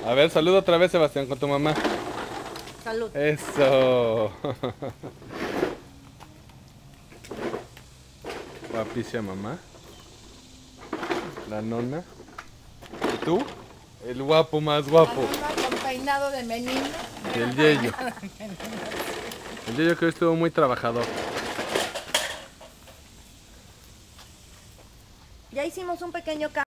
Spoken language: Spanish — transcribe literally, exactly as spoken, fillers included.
A ver, saluda otra vez, Sebastián, con tu mamá. Salud. Eso. Guapísima mamá. La nona. ¿Y tú? El guapo más guapo. La nona con peinado de menino. Y el Yeyo. El Yeyo que hoy estuvo muy trabajador. Ya hicimos un pequeño cambio.